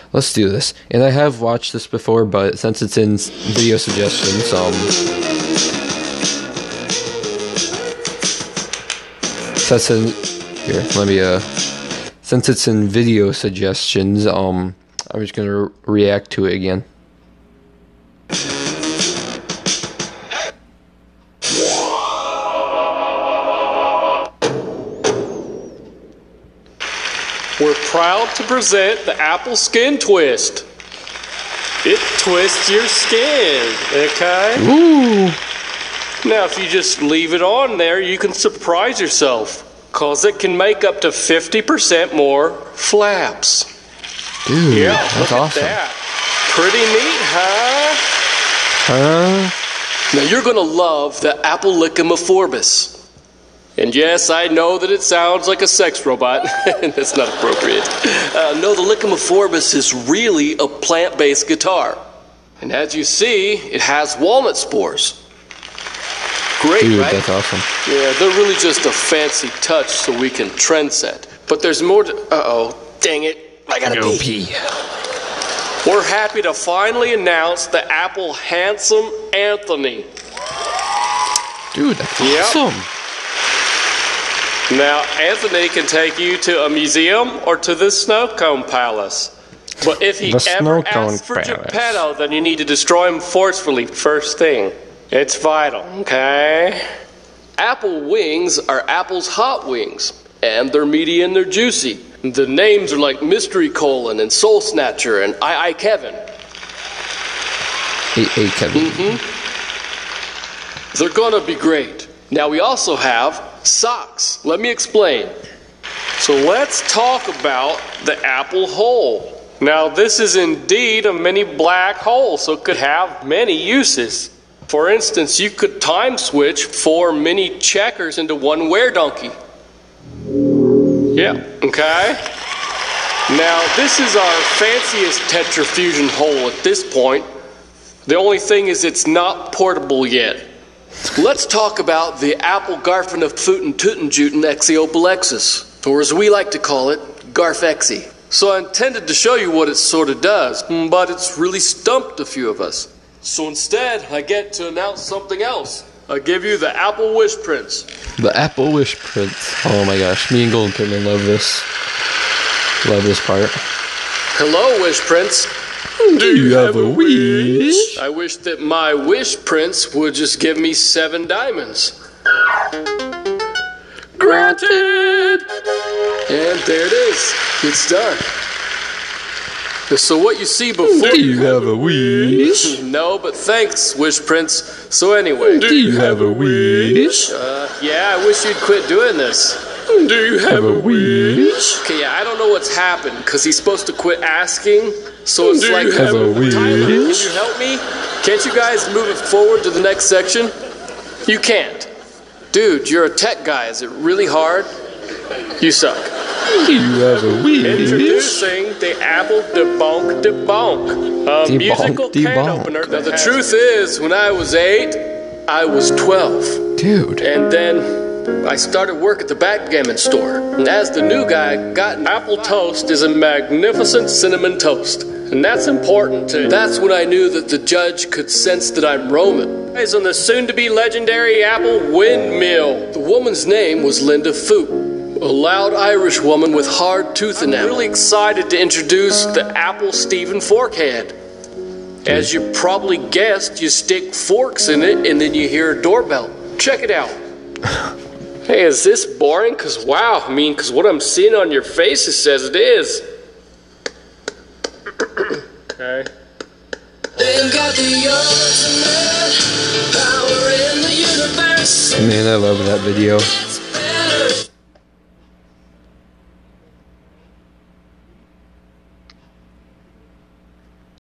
let's do this. And I have watched this before, but since it's in video suggestions, since it's in video suggestions, I'm just gonna react to it again. We're proud to present the Apple Skin Twist. It twists your skin, okay? Ooh. Now, if you just leave it on there, you can surprise yourself, because it can make up to 50% more flaps. Dude, Yeah, that's look awesome. at that. Pretty neat, huh? Now, you're going to love the Apple Lickamoforbus. And yes, I know that it sounds like a sex robot. That's not appropriate. No, the Lickamoforbus is really a plant-based guitar. And as you see, it has walnut spores. Great, Dude, right? that's awesome. Yeah, they're really just a fancy touch so we can trend set. But there's more to... Uh-oh, dang it. I gotta pee. We're happy to finally announce the Apple Handsome Anthony. Dude, that's Yep. awesome. Now, Anthony can take you to a museum or to the Snow Cone Palace. But if he The ever Snow Cone asks for Palace. Geppetto, then you need to destroy him forcefully first thing. It's vital, okay? Apple wings are Apple's hot wings, and they're meaty and they're juicy. The names are like Mystery Colon and Soul Snatcher and I Kevin. Hey, Kevin. They're gonna be great. Now we also have socks. Let me explain. So let's talk about the Apple hole. Now this is indeed a mini black hole, so it could have many uses. For instance, you could time switch 4 mini checkers into one wear donkey. Yeah, okay. Now this is our fanciest tetrafusion hole at this point. The only thing is it's not portable yet. Let's talk about the Apple Garfin of Footin' Tootin' Jootin' Exiopalexis, or as we like to call it, Garfexi. So I intended to show you what it sort of does, but it's really stumped a few of us. So instead, I get to announce something else. I give you the Apple Wish Prince. The Apple Wish Prince. Oh my gosh, me and Golden Kidman love this. Love this part. Hello, Wish Prince. Do you have a wish? I wish that my Wish Prince would just give me 7 diamonds. Granted! And there it is. It's done. So what you see before... Do you have a wish? No, but thanks, Wish Prince. So anyway... Do you have a wish? Yeah, I wish you'd quit doing this. Do you have a wish? Okay, yeah, I don't know what's happened, because he's supposed to quit asking, so it's Do like... you have a wish? Tyler, can you help me? Can't you guys move it forward to the next section? You can't. Dude, you're a tech guy. Is it really hard? You suck. Do you have a wish? Introducing the Apple Debonk Debonk, a musical can Debonk. opener. Now the truth is, when I was 8, I was 12. Dude. And then I started work at the backgammon store. And as the new guy, got Apple Toast is a magnificent cinnamon toast. And that's important too. That's when I knew that the judge could sense that I'm Roman. Is on the soon-to-be legendary Apple Windmill. The woman's name was Linda Foot, a loud Irish woman with hard tooth enamel. I'm really excited to introduce the Apple Stephen Forkhead. As you probably guessed, you stick forks in it and then you hear a doorbell. Check it out. Hey, is this boring? Because wow, because what I'm seeing on your faces says it is. Okay. They've got the ultimate power in the universe. Man, I love that video.